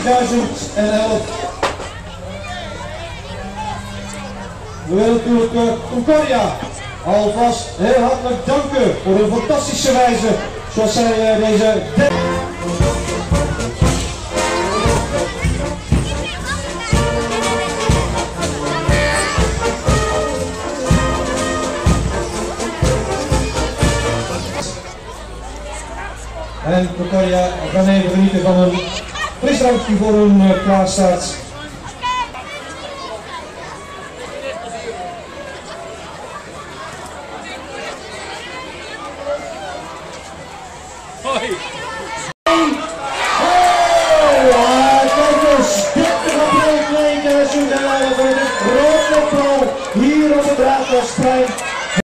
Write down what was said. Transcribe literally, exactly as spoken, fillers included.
tweeduizend elf. We willen natuurlijk uh, Concordia alvast heel hartelijk danken voor een fantastische wijze zoals zij uh, deze... En Concordia gaan even genieten van een frisdrankje voor hun uh, klaar staat. Hoi! Oh, kijk eens! dertig april tweeduizend elf voor de grote pro hier op het Raadhuisplein.